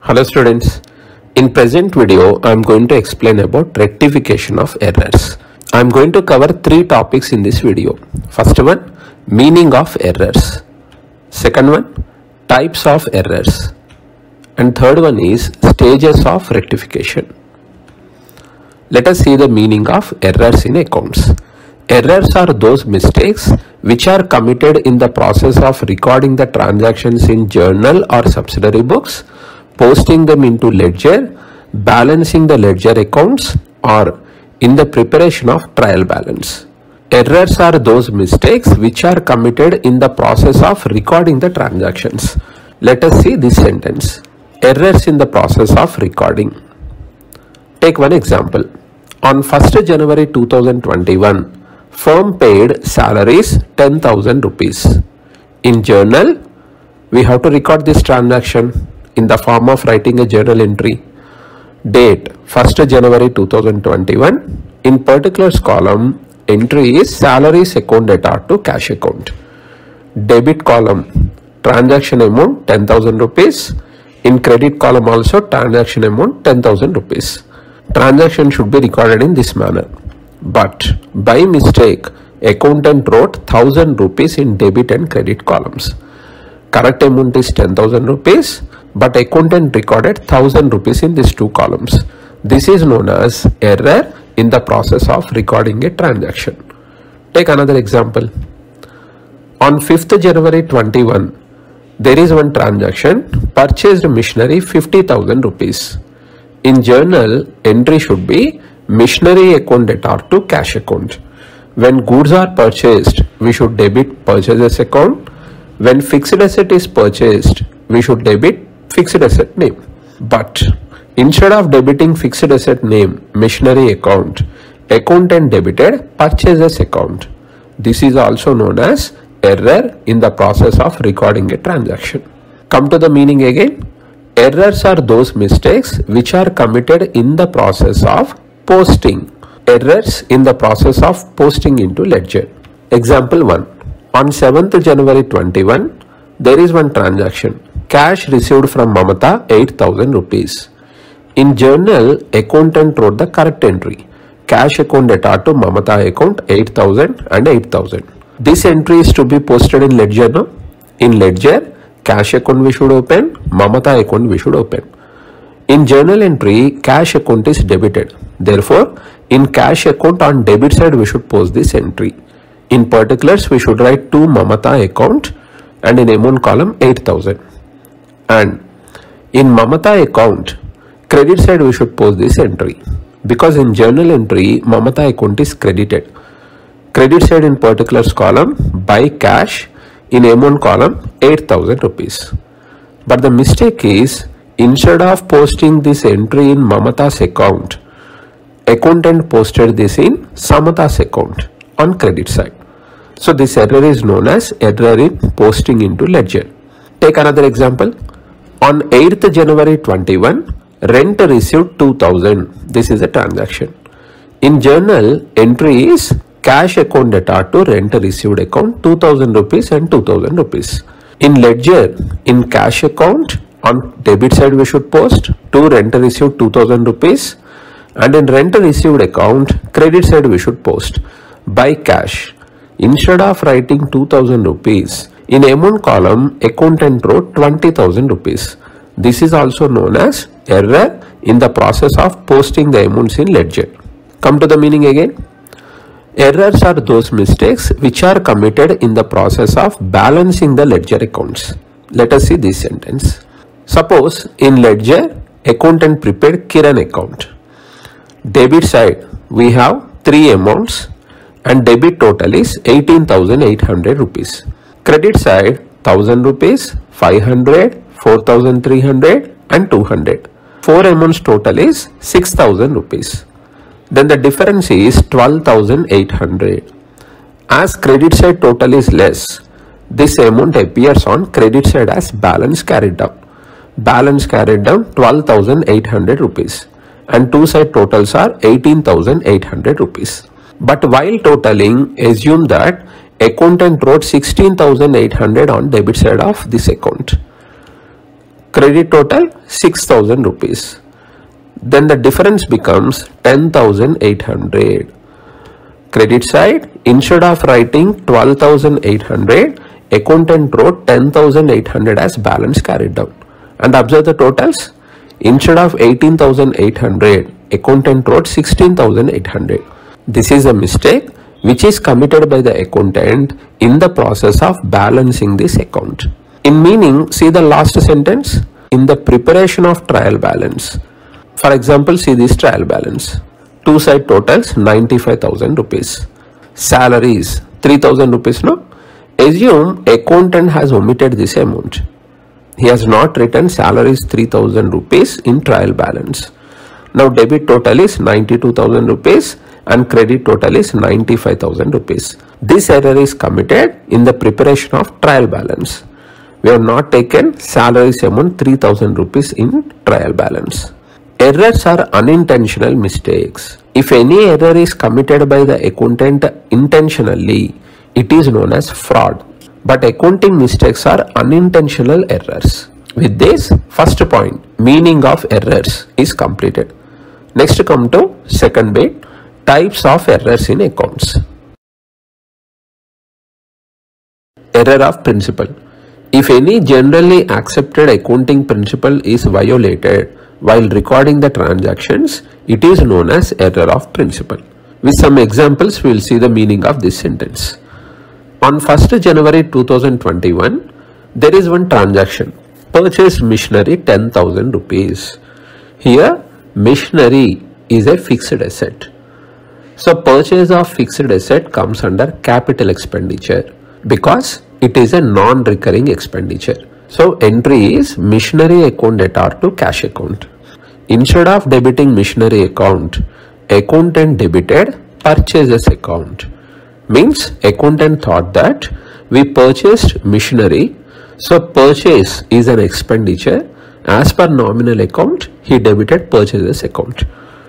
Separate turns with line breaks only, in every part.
Hello students, in present video I am going to explain about rectification of errors. I am going to cover three topics in this video. First one, meaning of errors. Second one, types of errors. And third one is stages of rectification. Let us see the meaning of errors in accounts. Errors are those mistakes which are committed in the process of recording the transactions in journal or subsidiary books, posting them into ledger, balancing the ledger accounts, or in the preparation of trial balance. Errors are those mistakes which are committed in the process of recording the transactions. Let us see this sentence. Errors in the process of recording. Take one example. On 1st January 2021, firm paid salaries 10,000 rupees. In journal, we have to record this transaction in the form of writing a journal entry. Date 1st January 2021. In particulars column, entry is salaries account data to cash account. Debit column, transaction amount 10,000 rupees. In credit column also transaction amount 10,000 rupees. Transaction should be recorded in this manner. But by mistake, accountant wrote 1,000 rupees in debit and credit columns. Correct amount is 10,000 rupees, but accountant recorded 1,000 rupees in these two columns. This is known as error in the process of recording a transaction. Take another example. On 5th January 21, there is one transaction, purchased machinery 50,000 rupees. In journal, entry should be machinery account data to cash account. When goods are purchased, we should debit purchases account. When fixed asset is purchased, we should debit fixed asset name. But instead of debiting fixed asset name, machinery account, accountant debited purchases account. This is also known as error in the process of recording a transaction. Come to the meaning again. Errors are those mistakes which are committed in the process of posting. Errors in the process of posting into ledger. Example 1. On 7th January 21, there is one transaction. Cash received from Mamata 8,000 rupees. In journal, accountant wrote the correct entry. Cash account data to Mamata account 8,000 and 8,000. This entry is to be posted in ledger. No? In ledger, cash account we should open, Mamata account we should open. In journal entry, cash account is debited. Therefore, in cash account on debit side we should post this entry. In particulars we should write to Mamata account and in amount column 8,000. And in Mamata account, credit side we should post this entry. Because in journal entry, Mamata account is credited. Credit side in particulars column by cash, in amount column 8,000 rupees. But the mistake is, instead of posting this entry in Mamata's account, accountant posted this in Samata's account on credit side. So this error is known as error in posting into ledger. Take another example. On 8th January 21, rent received 2,000. This is a transaction. In journal, entry is cash account data to rent received account 2,000 rupees and 2,000 rupees. In ledger, in cash account, on debit side we should post to rent received 2,000 rupees, and in rent received account, credit side we should post by cash. Instead of writing 2,000 rupees, in amount column, accountant wrote 20,000 rupees. This is also known as error in the process of posting the amounts in ledger. Come to the meaning again. Errors are those mistakes which are committed in the process of balancing the ledger accounts. Let us see this sentence. Suppose in ledger, accountant prepared Kiran account. Debit side, we have three amounts and debit total is 18,800 rupees. Credit side, 1,000 rupees, 500, 4,300 and 200. Four amounts total is 6,000 rupees. Then the difference is 12,800. As credit side total is less, this amount appears on credit side as balance carried down. Balance carried down 12,800 rupees and two side totals are 18,800 rupees. But while totaling, assume that accountant wrote 16,800 on debit side of this account. Credit total 6,000 rupees. Then the difference becomes 10,800. Credit side, instead of writing 12,800, accountant wrote 10,800 as balance carried down. And observe the totals. Instead of 18,800, accountant wrote 16,800. This is a mistake which is committed by the accountant in the process of balancing this account. In meaning, see the last sentence. In the preparation of trial balance. For example, see this trial balance. Two side totals 95,000 rupees. Salaries 3,000 rupees. No? Assume accountant has omitted this amount. He has not written salaries 3,000 rupees in trial balance. Now debit total is 92,000 rupees and credit total is 95,000 rupees. This error is committed in the preparation of trial balance. We have not taken salaries amount 3,000 rupees in trial balance. Errors are unintentional mistakes. If any error is committed by the accountant intentionally, it is known as fraud. But accounting mistakes are unintentional errors. With this, first point, meaning of errors is completed. Next come to second bit, types of errors in accounts. Error of principle. If any generally accepted accounting principle is violated while recording the transactions, it is known as error of principle. With some examples, we will see the meaning of this sentence. On 1st January 2021, there is one transaction. Purchase machinery 10,000 rupees. Here, machinery is a fixed asset. So, purchase of fixed asset comes under capital expenditure because it is a non-recurring expenditure. So, entry is machinery account debtor to cash account. Instead of debiting machinery account, accountant debited purchases account. Means accountant thought that we purchased machinery, so purchase is an expenditure. As per nominal account, he debited purchases account.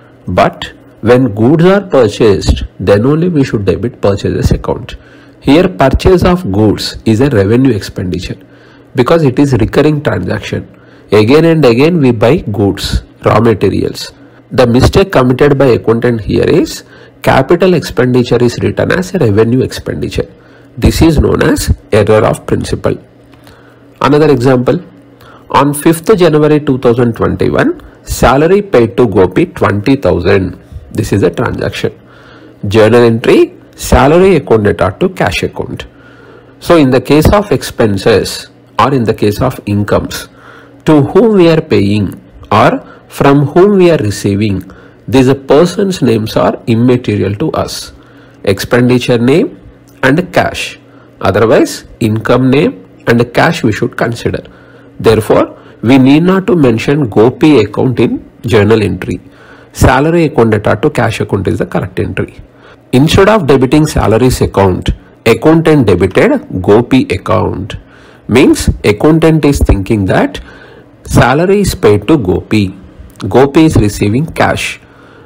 But when goods are purchased, then only we should debit purchases account. Here purchase of goods is a revenue expenditure because it is recurring transaction. Again and again we buy goods, raw materials. The mistake committed by accountant here is capital expenditure is written as a revenue expenditure. This is known as error of principle. Another example. On 5th January 2021, salary paid to Gopi 20,000. This is a transaction. Journal entry, salary account debtor to cash account. So in the case of expenses or in the case of incomes, to whom we are paying or from whom we are receiving, these person's names are immaterial to us. Expenditure name and cash. Otherwise, income name and cash we should consider. Therefore, we need not to mention Gopi account in journal entry. Salary account debtor to cash account is the correct entry. Instead of debiting salaries account, accountant debited Gopi account. Means accountant is thinking that salary is paid to Gopi. Gopi is receiving cash.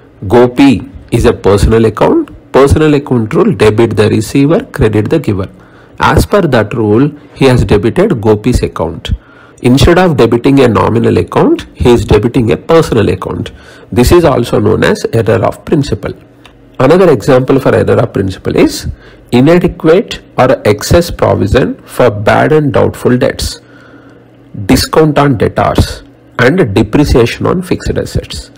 Gopi is a personal account. Personal account rule, debit the receiver, credit the giver. As per that rule, he has debited Gopi's account. Instead of debiting a nominal account, he is debiting a personal account. This is also known as error of principle. Another example for error of principle is inadequate or excess provision for bad and doubtful debts, discount on debtors, and depreciation on fixed assets.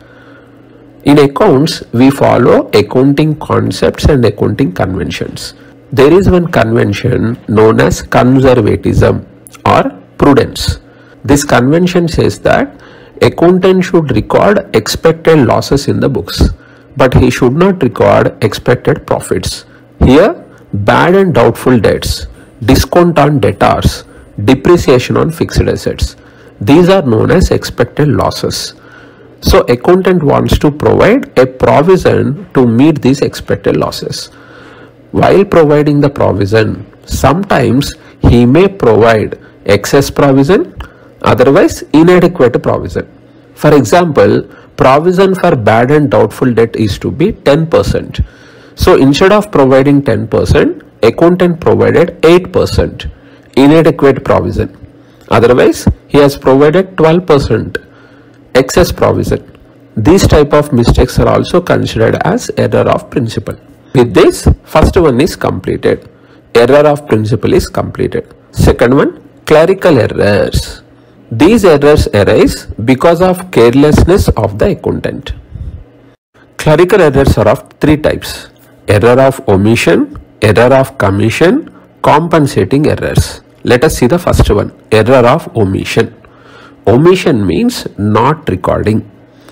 In accounts, we follow accounting concepts and accounting conventions. There is one convention known as conservatism or prudence. This convention says that accountant should record expected losses in the books, but he should not record expected profits. Here, bad and doubtful debts, discount on debtors, depreciation on fixed assets, these are known as expected losses. So accountant wants to provide a provision to meet these expected losses. While providing the provision, sometimes he may provide excess provision, otherwise inadequate provision. For example, provision for bad and doubtful debt is to be 10%. So instead of providing 10%, accountant provided 8%, inadequate provision. Otherwise, he has provided 12% excess provision. These type of mistakes are also considered as error of principle. With this, first one is completed. Error of principle is completed. Second one, clerical errors. These errors arise because of carelessness of the accountant. Clerical errors are of three types: error of omission, error of commission, compensating errors. Let us see the first one, error of omission. Omission means not recording.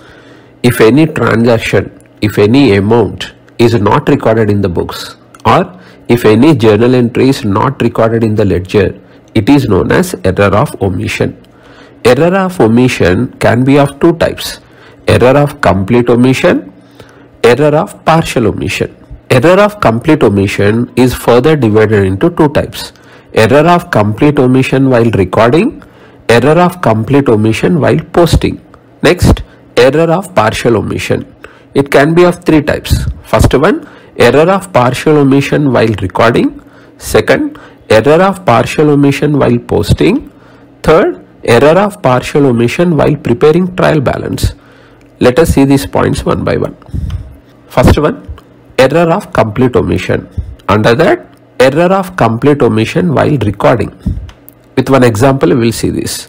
If any transaction, if any amount is not recorded in the books, or if any journal entry is not recorded in the ledger, it is known as error of omission. Error of omission can be of two types: error of complete omission, error of partial omission. Error of complete omission is further divided into two types: error of complete omission while recording, error of complete omission while posting. Next, error of partial omission. It can be of three types. First one, error of partial omission while recording. Second, error of partial omission while posting. Third, error of partial omission while preparing trial balance. Let us see these points one by one. First one, error of complete omission. Under that, error of complete omission while recording. With one example, we will see this.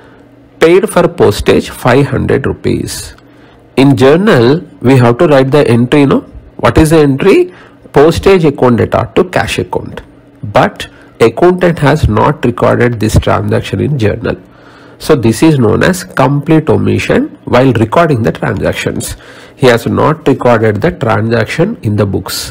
Paid for postage 500 rupees. In journal, we have to write the entry, no? What is the entry? Postage account data to cash account. But accountant has not recorded this transaction in journal. So this is known as complete omission while recording the transactions. He has not recorded the transaction in the books.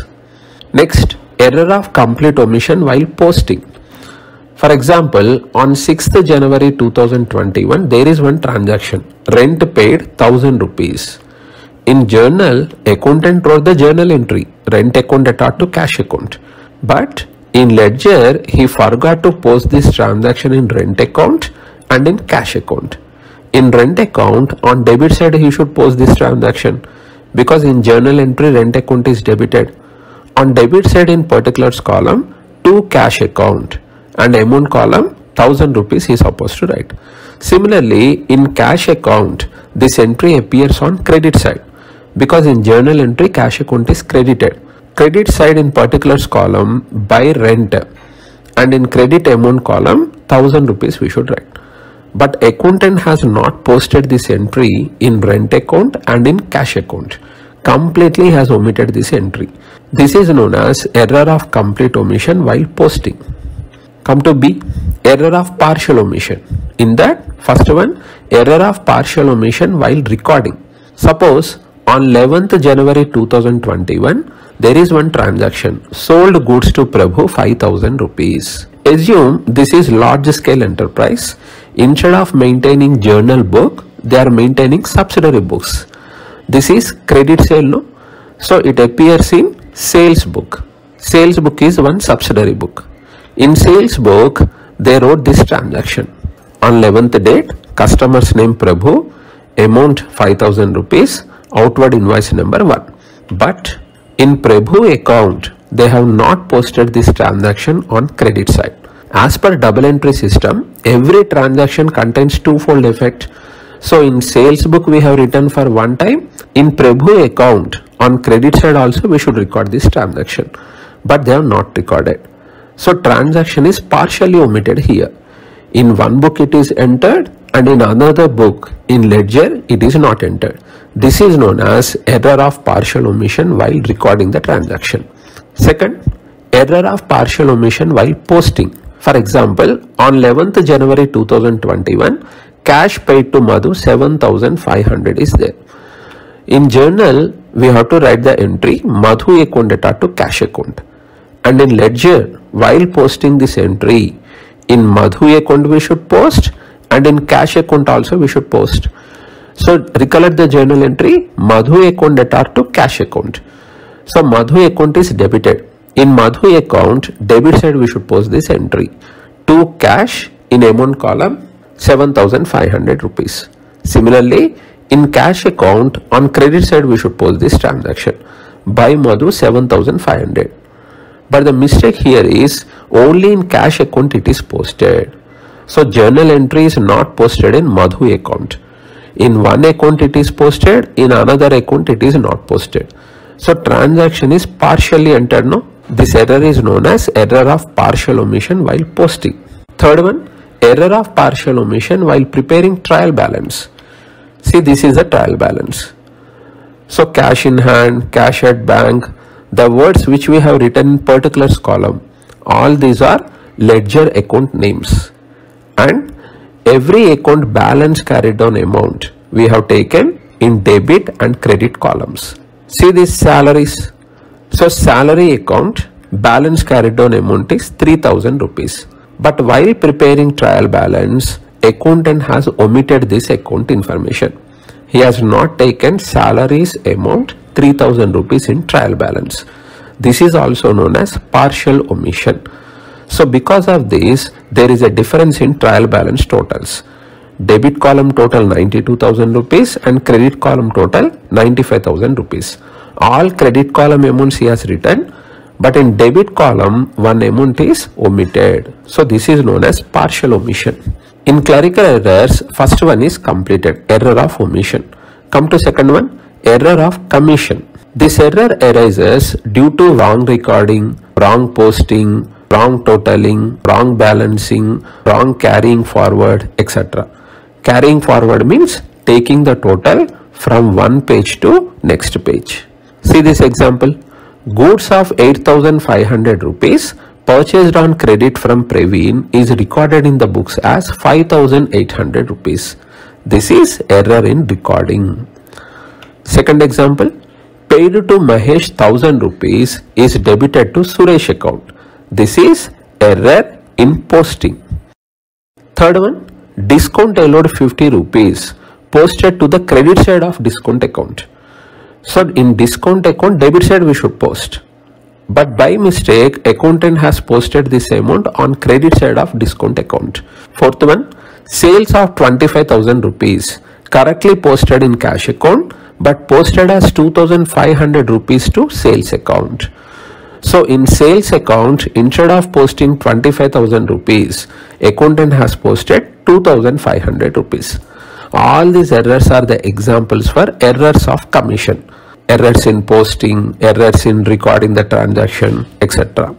Next, error of complete omission while posting. For example, on 6th January 2021, there is one transaction. Rent paid 1000 rupees. In journal, accountant wrote the journal entry, rent account data to cash account. But in ledger, he forgot to post this transaction in rent account and in cash account. In rent account, on debit side, he should post this transaction because in journal entry, rent account is debited. On debit side, in particulars column, to cash account, and amount column 1000 rupees he is supposed to write. Similarly, in cash account, this entry appears on credit side because in journal entry cash account is credited. Credit side in particulars column by rent, and in credit amount column 1000 rupees we should write. But accountant has not posted this entry in rent account and in cash account. Completely has omitted this entry. This is known as error of complete omission while posting. Come to B, error of partial omission. In that, first one, error of partial omission while recording. Suppose on 11th January 2021, there is one transaction, sold goods to Prabhu 5000 rupees. Assume this is large scale enterprise. Instead of maintaining journal book, they are maintaining subsidiary books. This is credit sale, no? So it appears in sales book. Sales book is one subsidiary book. In sales book, they wrote this transaction. On 11th date, customer's name Prabhu, amount 5000 rupees, outward invoice number 1. But in Prabhu account, they have not posted this transaction on credit side. As per double entry system, every transaction contains twofold effect. So in sales book, we have written for one time. In Prabhu account, on credit side also, we should record this transaction. But they have not recorded. So transaction is partially omitted here. In one book it is entered and in another book in ledger it is not entered. This is known as error of partial omission while recording the transaction. Second, error of partial omission while posting. For example, on 11th January 2021, cash paid to Madhu 7500 is there. In journal, we have to write the entry Madhu account data to cash account. And in ledger, while posting this entry, in Madhu account we should post and in cash account also we should post. So recollect the journal entry, Madhu account data to cash account. So Madhu account is debited. In Madhu account, debit side we should post this entry. To cash in amount column 7500 rupees. Similarly, in cash account on credit side we should post this transaction. By Madhu 7500. But the mistake here is only in cash account it is posted. So journal entry is not posted in Madhu account. In one account it is posted, in another account it is not posted. So transaction is partially entered. No, this error is known as error of partial omission while posting. Third one, error of partial omission while preparing trial balance. See, this is a trial balance. So cash in hand, cash at bank, the words which we have written in particulars column, all these are ledger account names. And every account balance carried down amount we have taken in debit and credit columns. See these salaries. So salary account balance carried down amount is 3000 rupees. But while preparing trial balance, accountant has omitted this account information. He has not taken salaries amount 3000 rupees in trial balance. This is also known as partial omission. So because of this, there is a difference in trial balance totals. Debit column total 92,000 rupees and credit column total 95,000 rupees. All credit column amounts he has written, but in debit column one amount is omitted. So this is known as partial omission. In clerical errors, first one is completed, error of omission. Come to second one, error of commission. This error arises due to wrong recording, wrong posting, wrong totaling, wrong balancing, wrong carrying forward, etc. Carrying forward means taking the total from one page to next page. See this example. Goods of 8,500 rupees purchased on credit from Praveen is recorded in the books as 5,800 rupees. This is error in recording. Second example. Paid to Mahesh 1,000 rupees is debited to Suresh account. This is error in posting. Third one. Discount allowed 50 rupees posted to the credit side of discount account. So in discount account, debit side we should post. But by mistake, accountant has posted this amount on credit side of discount account. Fourth one, sales of 25,000 rupees correctly posted in cash account but posted as 2,500 rupees to sales account. So in sales account, instead of posting 25,000 rupees, accountant has posted 2,500 rupees. All these errors are the examples for errors of commission. Errors in posting, errors in recording the transaction, etc.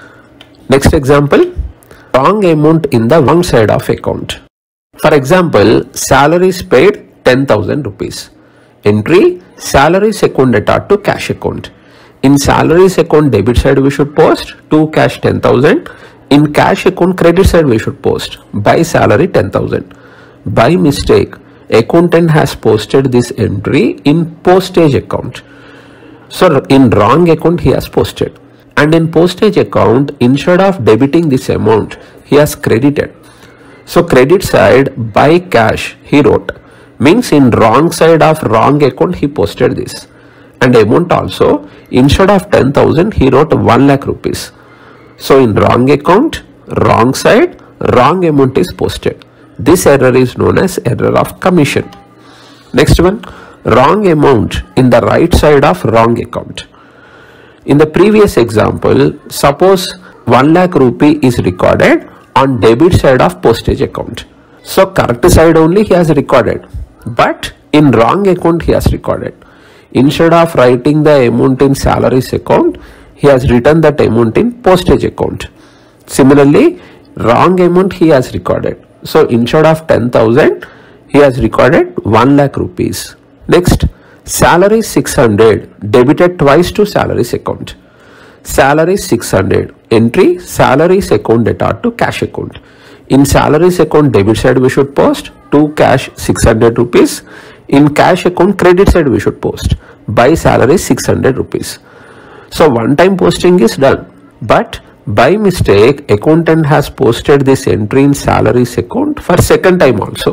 Next example, wrong amount in the wrong side of account. For example, salaries paid 10,000 rupees. Entry, salaries account debit to cash account. In salaries account debit side we should post to cash 10,000. In cash account credit side we should post by salary 10,000. By mistake, accountant has posted this entry in postage account. So in wrong account he has posted. And in postage account, instead of debiting this amount, he has credited. So credit side by cash he wrote. Means in wrong side of wrong account he posted this. And amount also, instead of 10,000 he wrote 1 lakh rupees. So in wrong account, wrong side, wrong amount is posted. This error is known as error of commission. Next one, wrong amount in the right side of wrong account. In the previous example, suppose 1 lakh rupee is recorded on debit side of postage account. So correct side only he has recorded, but in wrong account he has recorded. Instead of writing the amount in salaries account, he has written that amount in postage account. Similarly, wrong amount he has recorded. So instead of 10,000, he has recorded 1 lakh rupees. Next, salary 600 debited twice to salaries account. Salary 600, entry salaries account debit to cash account. In salaries account debit side we should post to cash 600 rupees. In cash account credit side we should post by salary 600 rupees. So one time posting is done, but by mistake accountant has posted this entry in salaries account for second time also.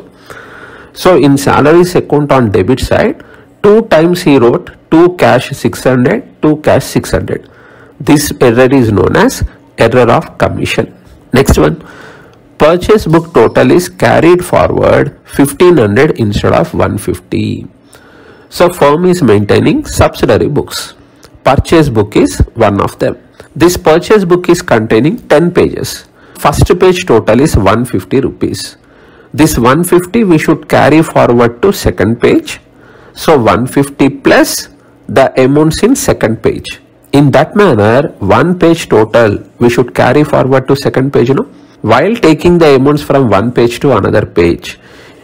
So in salaries account on debit side, 2 times he wrote to cash 600 to cash 600. This error is known as error of commission. Next one, purchase book total is carried forward 1500 instead of 150. So firm is maintaining subsidiary books. Purchase book is one of them. This purchase book is containing 10 pages. first page total is 150 rupees. This 150 we should carry forward to second page. So 150 plus the amounts in second page. In that manner, one page total we should carry forward to second page, while taking the amounts from one page to another page.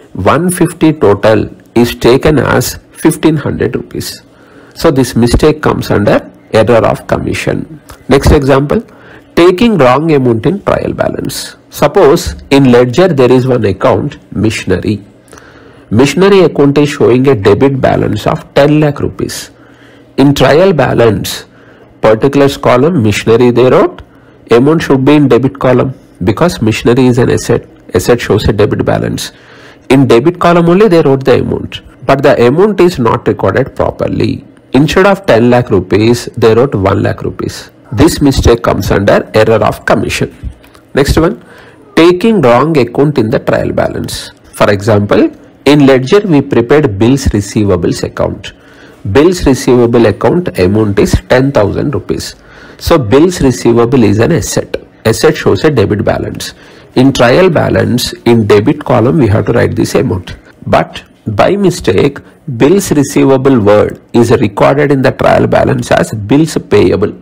150 total is taken as 1500 rupees. So this mistake comes under error of commission. Next example, taking wrong amount in trial balance. Suppose in ledger there is one account, missionary. Missionary account is showing a debit balance of 10 lakh rupees. In trial balance, particulars column missionary they wrote, amount should be in debit column because missionary is an asset. Asset shows a debit balance. In debit column only they wrote the amount, but the amount is not recorded properly. Instead of 10 lakh rupees, they wrote 1 lakh rupees. This mistake comes under error of commission. Next one, taking wrong account in the trial balance. For example, in ledger we prepared bills receivables account. Bills receivable account amount is 10,000 rupees. So bills receivable is an asset. Asset shows a debit balance. In trial balance, in debit column we have to write this amount. But by mistake, bills receivable word is recorded in the trial balance as bills payable.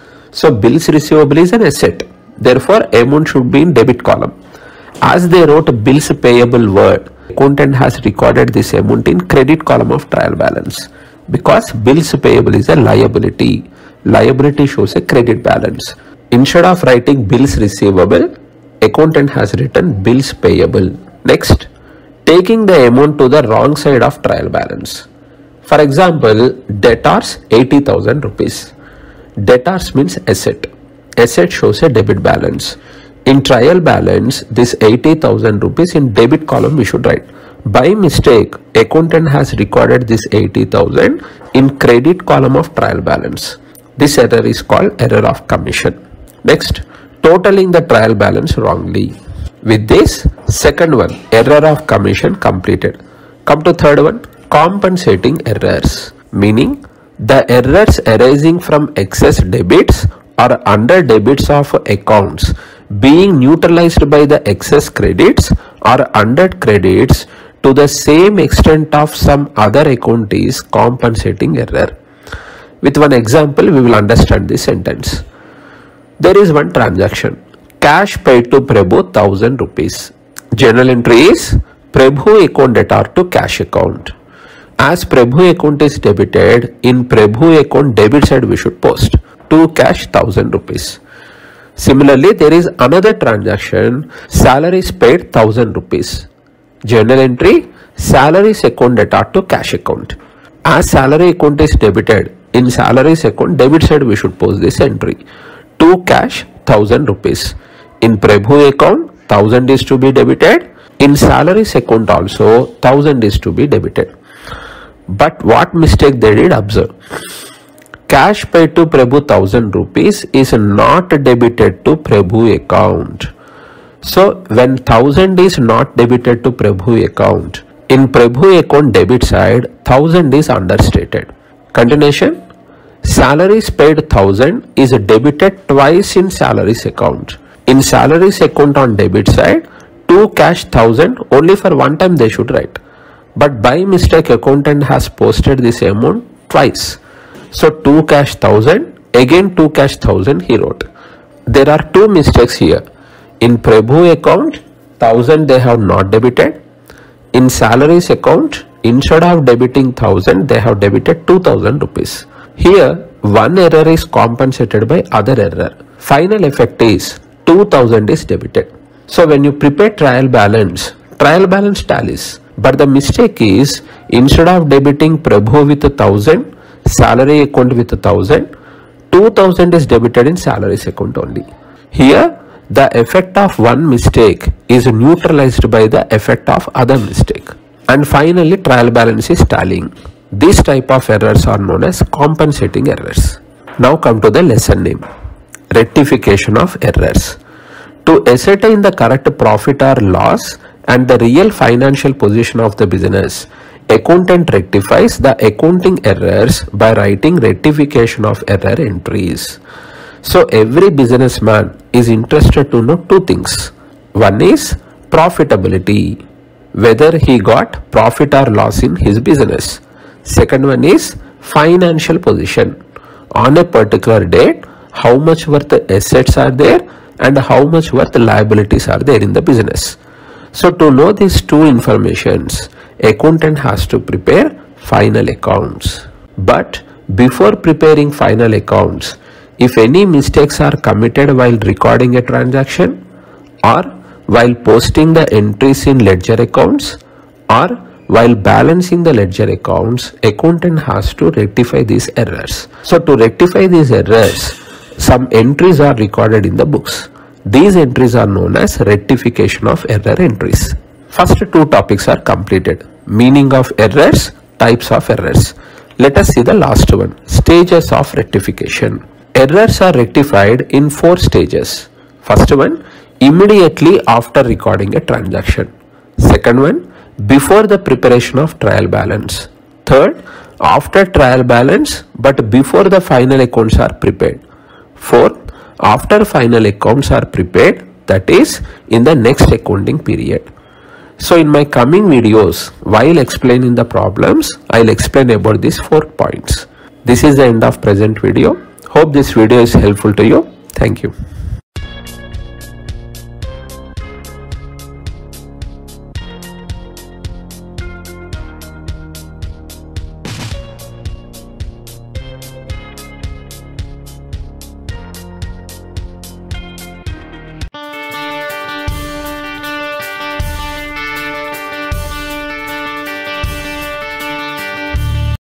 So bills receivable is an asset. Therefore, amount should be in debit column. As they wrote bills payable word, accountant has recorded this amount in credit column of trial balance because bills payable is a liability. Liability shows a credit balance. Instead of writing bills receivable, accountant has written bills payable. Next, taking the amount to the wrong side of trial balance. For example, debtors 80,000 rupees. Debtors means asset. Asset shows a debit balance. In trial balance, this 80,000 rupees in debit column we should write. By mistake, accountant has recorded this 80,000 in credit column of trial balance. This error is called error of commission. Next, totaling the trial balance wrongly. With this, second one, error of commission completed. Come to third one, compensating errors. Meaning, the errors arising from excess debits or under debits of accounts being neutralized by the excess credits or under credits to the same extent of some other account is compensating error. With one example, we will understand this sentence. There is one transaction. Cash paid to Prabhu 1000 rupees. Journal entry is Prabhu account debtor to cash account. As Prabhu account is debited, in Prabhu account debit side we should post to cash 1000 rupees. Similarly, there is another transaction, salaries paid 1000 rupees. Journal entry, salaries account debtor to cash account. As salary account is debited, in salaries account debit side we should post this entry to cash 1000 rupees. In Prabhu account 1000 is to be debited. In salaries account also 1000 is to be debited. But what mistake they did, observe. Cash paid to Prabhu 1000 rupees is not debited to Prabhu account. So when 1000 is not debited to Prabhu account, in Prabhu account debit side 1000 is understated. Continuation, salaries paid 1000 is debited twice in salaries account. In salaries account on debit side, to cash 1000 only for one time they should write. But by mistake accountant has posted this amount twice. So to cash 1000, again to cash 1000 he wrote. There are two mistakes here. In Prabhu account, 1000 they have not debited. In salaries account, instead of debiting 1000, they have debited 2000 rupees. Here, one error is compensated by other error. Final effect is 2000 is debited. So when you prepare trial balance tallies. But the mistake is, instead of debiting Prabhu with 1000, salary account with 1000, 2000 is debited in salaries account only. Here, the effect of one mistake is neutralized by the effect of other mistake. And finally, trial balance is tallying. These type of errors are known as compensating errors. Now come to the lesson name, rectification of errors. To ascertain the correct profit or loss and the real financial position of the business, accountant rectifies the accounting errors by writing rectification of error entries. So every businessman is interested to know two things. One is profitability, whether he got profit or loss in his business. Second one is financial position. On a particular date, how much worth assets are there and how much worth liabilities are there in the business. So to know these two informations, accountant has to prepare final accounts. But before preparing final accounts, if any mistakes are committed while recording a transaction, or while posting the entries in ledger accounts, or while balancing the ledger accounts, accountant has to rectify these errors. So to rectify these errors, some entries are recorded in the books. These entries are known as rectification of error entries. First two topics are completed. Meaning of errors, types of errors. Let us see the last one, stages of rectification. Errors are rectified in 4 stages. First one, immediately after recording a transaction. Second one, before the preparation of trial balance. Third, after trial balance but before the final accounts are prepared. Fourth, after final accounts are prepared, that is in the next accounting period. So in my coming videos, while explaining the problems, I'll explain about these 4 points. This is the end of present video. Hope this video is helpful to you. Thank you.